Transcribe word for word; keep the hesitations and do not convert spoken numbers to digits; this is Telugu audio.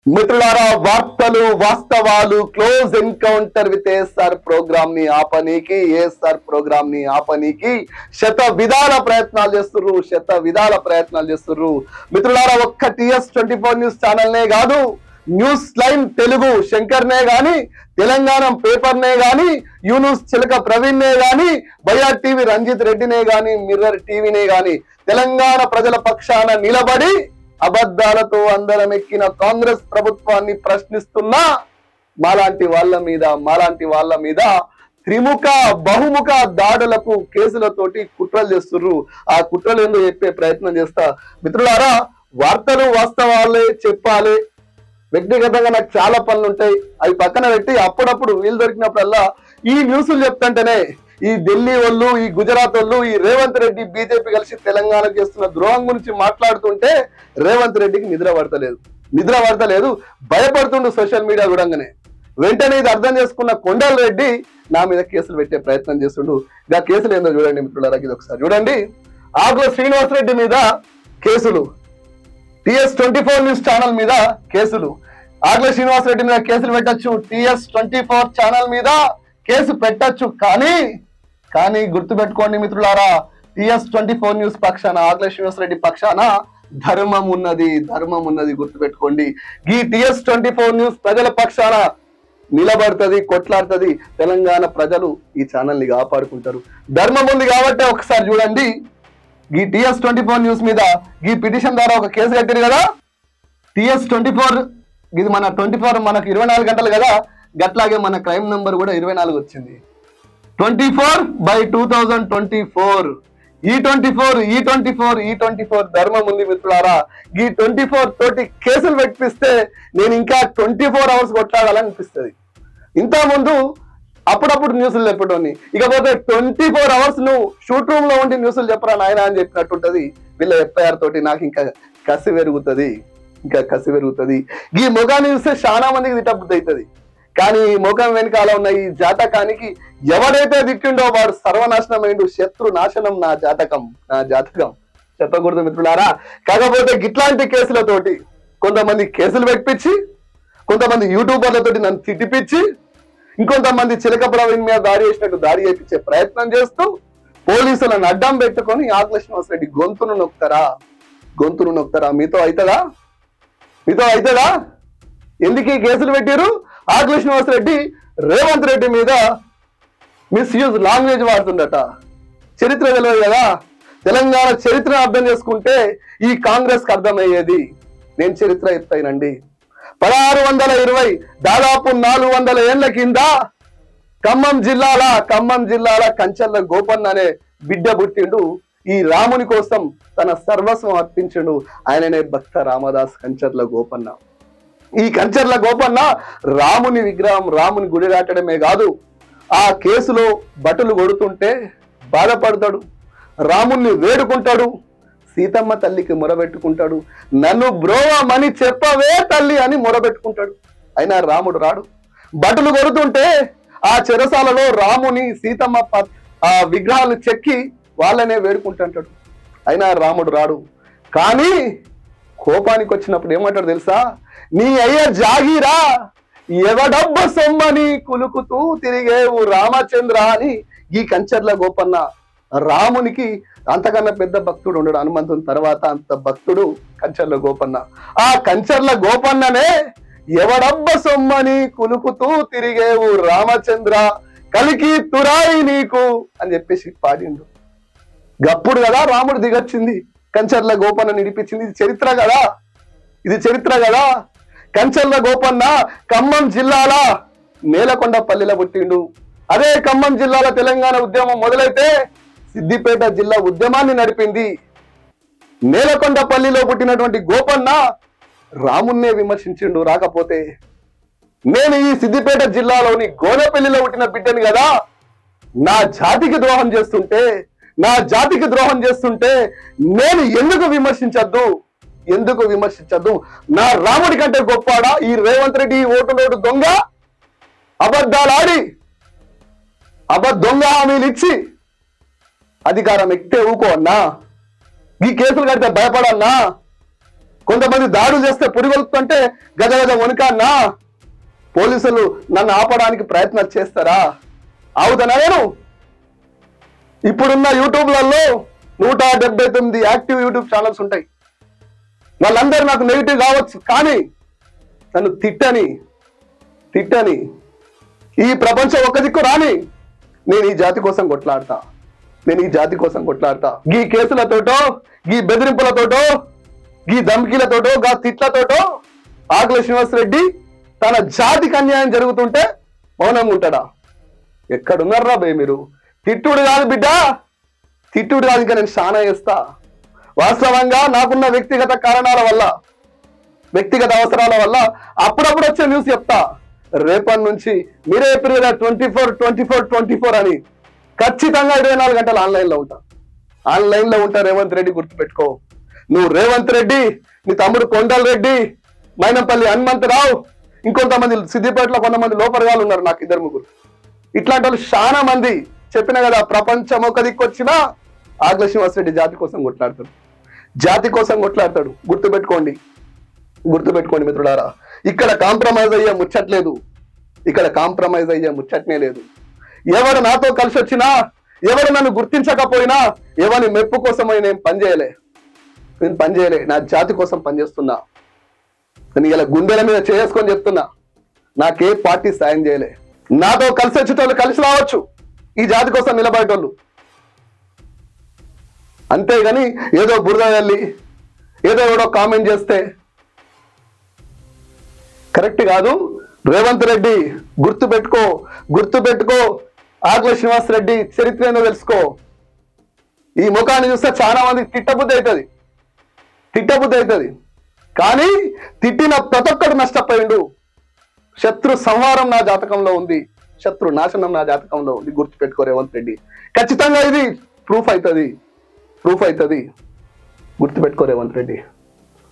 మిత్రులారా, వార్తలు వాస్తవాలు close encounter with ASR programme ని ఆపనీకి ఏఎస్ఆర్ ప్రోగ్రామ్ ని ఆపనీకి శత విధాల ప్రయత్నాలు చేస్తుర్రు శత విధాల ప్రయత్నాలు చేస్తుర్రు మిత్రులారా, ఒక్క TS twenty four news channel నే కాదు, న్యూస్ లైన్ తెలుగు శంకర్ నే గాని, తెలంగాణ పేపర్ నే గాని, యూనుస్ చిలక ప్రవీణ్ నే గాని, బయర్ టీవీ రంజిత్ రెడ్డినే గాని, మిర్రర్ టీవీనే గాని తెలంగాణ ప్రజల పక్షాన నిలబడి అబద్ధాలతో అందరం ఎక్కిన కాంగ్రెస్ ప్రభుత్వాన్ని ప్రశ్నిస్తున్నా మాలాంటి వాళ్ళ మీద మాలాంటి వాళ్ళ మీద త్రిముఖ బహుముఖ దాడులకు కేసులతోటి కుట్రలు చేస్తుర్రు. ఆ కుట్రలు ఏందో చెప్పే ప్రయత్నం చేస్తా. మిత్రులారా, వార్తలు వాస్తవాలే చెప్పాలి. వ్యక్తిగతంగా నాకు చాలా పనులు ఉంటాయి, అవి పక్కన పెట్టి అప్పుడప్పుడు వీలు దొరికినప్పుడల్లా ఈ న్యూస్లు చెప్తుంటేనే ఈ ఢిల్లీ వాళ్ళు, ఈ గుజరాత్ వాళ్ళు, ఈ రేవంత్ రెడ్డి బీజేపీ కలిసి తెలంగాణకు చేస్తున్న ద్రోహం గురించి మాట్లాడుతుంటే రేవంత్ రెడ్డికి నిద్ర పడతలేదు నిద్ర పడతలేదు భయపడుతుండు సోషల్ మీడియా చూడంగానే. వెంటనే ఇది అర్థం చేసుకున్న కొండల రెడ్డి నా మీద కేసులు పెట్టే ప్రయత్నం చేస్తుండు. ఆ కేసులు ఏందో చూడండి మిత్రులారా, ఇది ఒకసారి చూడండి. ఆకుల శ్రీనివాసరెడ్డి మీద కేసులు, TS twenty four news channel మీద కేసులు. ఆకుల శ్రీనివాసరెడ్డి మీద కేసులు పెట్టచ్చు, టిఎస్ ట్వంటీ ఫోర్ ఛానల్ మీద కేసు పెట్టచ్చు. కానీ కానీ గుర్తుపెట్టుకోండి మిత్రులారా, టిఎస్ ట్వంటీ ఫోర్ న్యూస్ పక్షాన, ఆకుల శ్రీనివాసరెడ్డి పక్షాన ధర్మం ఉన్నది ధర్మం ఉన్నది గుర్తుపెట్టుకోండి. ఈ టిఎస్ ట్వంటీ ఫోర్ న్యూస్ ప్రజల పక్షాన నిలబడుతుంది, కొట్లాడుతుంది. తెలంగాణ ప్రజలు ఈ ఛానల్ ని కాపాడుకుంటారు. ధర్మం ఉంది కాబట్టి ఒకసారి చూడండి. ఈ టిఎస్ ట్వంటీ ఫోర్ న్యూస్ మీద ఈ పిటిషన్ ద్వారా ఒక కేసు కట్టారు కదా. టిఎస్ ట్వంటీ ఫోర్ ఇది మన ట్వంటీ ఫోర్ మనకు ఇరవై నాలుగు గంటలు కదా, గట్లాగే మన క్రైమ్ నంబర్ కూడా ఇరవై నాలుగు వచ్చింది. Twenty four by two thousand twenty four ఈ ట్వంటీ ఫోర్ ఈ ట్వంటీ ఫోర్ ఈ ట్వంటీ ఫోర్ ధర్మం ఉంది మిత్రులారా. ఈ ట్వంటీ ఫోర్ తోటి కేసులు పెట్టిస్తే నేను ఇంకా ట్వంటీ ఫోర్ అవర్స్ కొట్లాడాలనిపిస్తుంది. ఇంత ముందు అప్పుడప్పుడు న్యూస్లు చెప్పటోని, ఇకపోతే ట్వంటీ ఫోర్ అవర్స్ నువ్వు షూట్ రూమ్ లో ఉండి న్యూస్లు చెప్పరా నాయన అని చెప్పినట్టుంటది. వీళ్ళ ఎఫ్ఐఆర్ తోటి నాకు ఇంకా కసి పెరుగుతుంది ఇంకా కసి పెరుగుతుంది. ఈ మొగాన్ని చూస్తే చాలా మందికి తిట్టబుద్ధి అవుతుంది. కానీ ఈ ముఖం వెనకాల ఉన్న ఈ జాతకానికి ఎవడైతే దిక్కిండో వాడు సర్వనాశనం అయిండు. శత్రు నాశనం నా జాతకం నా జాతకం చెప్పకూడదు మిత్రులారా. కాకపోతే ఇట్లాంటి కేసులతోటి కొంతమంది కేసులు పెట్టించి, కొంతమంది యూట్యూబర్లతోటి నన్ను తిట్టిపించి, ఇంకొంతమంది చిలక ప్రవీణ్ మీద దాడి చేసినట్టు దాడి చేయించే ప్రయత్నం చేస్తూ పోలీసులను అడ్డం పెట్టుకొని ఆకుల శ్రీనివాసరెడ్డి గొంతును నొక్కుతారా గొంతును నొక్కుతారా మీతో అవుతుందా మీతో అవుతుందా ఎందుకు ఈ కేసులు పెట్టారు? ఆకుల శ్రీనివాసరెడ్డి రేవంత్ రెడ్డి మీద మిస్యూజ్ లాంగ్వేజ్ వాడుతుండట. చరిత్ర తెలియదు కదా. తెలంగాణ చరిత్ర అర్థం చేసుకుంటే ఈ కాంగ్రెస్ కి అర్థమయ్యేది. నేను చరిత్ర చెప్తానండి. పదహారు వందల ఇరవై దాదాపు నాలుగు వందల ఏళ్ల కింద ఖమ్మం జిల్లాల ఖమ్మం జిల్లాల కంచర్ల గోపన్న అనే బిడ్డ పుట్టిండు. ఈ రాముని కోసం తన సర్వస్వం అర్పించిండు. ఆయననే భక్త రామదాస్ కంచర్ల గోపన్న. ఈ కంచర్ల గోపన్న రాముని విగ్రహం, రాముని గుడి రాటడమే కాదు, ఆ కేసులో బటులు కొడుతుంటే బాధపడతాడు, రాముణ్ణి వేడుకుంటాడు, సీతమ్మ తల్లికి మొరబెట్టుకుంటాడు, నన్ను బ్రోవమని చెప్పవే తల్లి అని మొరబెట్టుకుంటాడు. అయినా రాముడు రాడు. బటులు కొడుతుంటే ఆ చెరసాలలో రాముని సీతమ్మ ఆ విగ్రహాలు చెక్కి వాళ్ళనే వేడుకుంటుంటాడు. అయినా రాముడు రాడు. కానీ కోపానికి వచ్చినప్పుడు ఏమంటాడు తెలుసా? నీ అయ్య జాగీరా, ఎవడబ్బ సొమ్మని కులుకుతూ తిరిగేవు రామచంద్ర అని ఈ కంచర్ల గోపన్న రామునికి అంతకన్నా పెద్ద భక్తుడు ఉండడు. హనుమంతుని తర్వాత అంత భక్తుడు కంచర్ల గోపన్న. ఆ కంచర్ల గోపన్ననే ఎవడబ్బ సొమ్మని కులుకుతూ తిరిగేవు రామచంద్ర, కలికి తురాయి నీకు అని చెప్పేసి పాడిండు. గప్పుడు కదా రాముడు దిగొచ్చింది, కంచర్ల గోపన్న నిడిపించింది. ఇది చరిత్ర కదా ఇది చరిత్ర కదా కంచర్ల గోపన్న ఖమ్మం జిల్లాల నేలకొండపల్లిలో పుట్టిండు. అదే ఖమ్మం జిల్లాల తెలంగాణ ఉద్యమం మొదలైతే సిద్దిపేట జిల్లా ఉద్యమాన్ని నడిపింది. నేలకొండపల్లిలో పుట్టినటువంటి గోపన్న రామున్నే విమర్శించిండు. రాకపోతే నేను ఈ సిద్దిపేట జిల్లాలోని గోనపల్లిలో పుట్టిన బిడ్డని కదా, నా జాతికి ద్రోహం చేస్తుంటే నా జాతికి ద్రోహం చేస్తుంటే నేను ఎందుకు విమర్శించద్దు ఎందుకు విమర్శించద్దు నా రాముడి కంటే గొప్పవాడా ఈ రేవంత్ రెడ్డి? ఓటు నోటు దొంగ, అబద్ధాలాడి అబ దొంగ హామీలు ఇచ్చి అధికారం ఎక్కితే ఊకో అన్నా? ఈ కేసులు కడితే భయపడన్నా? కొంతమంది దాడులు చేస్తే పురిగొలుతుంటే గజ గజ వణికాన్నా పోలీసులు నన్ను ఆపడానికి ప్రయత్నాలు చేస్తారా? అవుదనా? నేను ఇప్పుడున్న యూట్యూబ్లలో నూట డెబ్బై తొమ్మిది యాక్టివ్ యూట్యూబ్ ఛానల్స్ ఉంటాయి. వాళ్ళందరూ నాకు నెగిటివ్ కావచ్చు, కానీ నన్ను తిట్టని తిట్టని ఈ ప్రపంచం ఒక దిక్కు రాని నేను ఈ జాతి కోసం కొట్లాడతా. నేను ఈ జాతి కోసం కొట్లాడతా. గీ కేసులతోటో, గీ బెదిరింపులతోటో, గీ ధమ్కీలతోటో, గా తిట్లతోటో ఆకుల శ్రీనివాసరెడ్డి తన జాతికి అన్యాయం జరుగుతుంటే మౌనంగా ఉంటాడా? ఎక్కడున్నారా బే మీరు? తిట్టుడు కాదు బిడ్డ, తిట్టుడు కాదు. ఇంకా నేను చాలా చేస్తా. వాస్తవంగా నాకున్న వ్యక్తిగత కారణాల వల్ల, వ్యక్తిగత అవసరాల వల్ల అప్పుడప్పుడు వచ్చే న్యూస్ చెప్తా. రేపటి నుంచి మీరే చెప్పారు కదా twenty four twenty four twenty four అని, ఖచ్చితంగా ఇరవై నాలుగు గంటలు ఆన్లైన్ లో ఉంటా. ఆన్లైన్ లో ఉంటా. రేవంత్ రెడ్డి గుర్తుపెట్టుకో. నువ్వు రేవంత్ రెడ్డి, నీ తమ్ముడు కొండల్ రెడ్డి, మైనంపల్లి హనుమంతరావు, ఇంకొంతమంది సిద్దిపేటలో కొంతమంది లోపరగాలు ఉన్నారు, నాకు ఇద్దరు ముగ్గురు. ఇట్లాంటి వాళ్ళు చాలా మంది. చెప్పిన కదా, ప్రపంచం ఒక దిక్కు వచ్చినా ఆకుల శ్రీనివాసరెడ్డి జాతి కోసం కొట్లాడతాడు. జాతి కోసం కొట్లాడతాడు. గుర్తుపెట్టుకోండి, గుర్తుపెట్టుకోండి మిత్రులారా. ఇక్కడ కాంప్రమైజ్ అయ్యే ముచ్చట్లేదు. ఇక్కడ కాంప్రమైజ్ అయ్యే ముచ్చట్నే లేదు. ఎవరు నాతో కలిసి వచ్చినా, ఎవరు నన్ను గుర్తించకపోయినా, ఎవరి మెప్పు కోసమై నేను పనిచేయలే. నేను పనిచేయలే, నా జాతి కోసం పనిచేస్తున్నా. నేను ఇలా గుండెల మీద చేసుకొని చెప్తున్నా, నాకే పార్టీ సాయం చేయలే. నాతో కలిసి వచ్చేటోళ్ళు కలిసి రావచ్చు, ఈ జాతి కోసం నిలబడేటోళ్ళు. అంతేగాని ఏదో బురద వెళ్ళి ఏదో ఎవడో కామెంట్ చేస్తే కరెక్ట్ కాదు. రేవంత్ రెడ్డి గుర్తు పెట్టుకో, గుర్తు పెట్టుకో. ఆకుల శ్రీనివాసరెడ్డి చరిత్ర ఏందో తెలుసుకో. ఈ ముఖాన్ని చూస్తే చాలా మంది తిట్టబుద్ధి అవుతుంది, తిట్టబుద్ధి అవుతుంది. కానీ తిట్టిన ప్రతి ఒక్కడు నష్టపోయిండు. శత్రు సంహారం నా జాతకంలో ఉంది, శత్రు నాశనం నా జాతకంలో ఉంది. గుర్తు పెట్టుకో రేవంత్ రెడ్డి. ఖచ్చితంగా ఇది ప్రూఫ్ అవుతుంది, ప్రూఫ్ అవుతుంది. గుర్తు పెట్టుకో రేవంత్ రెడ్డి.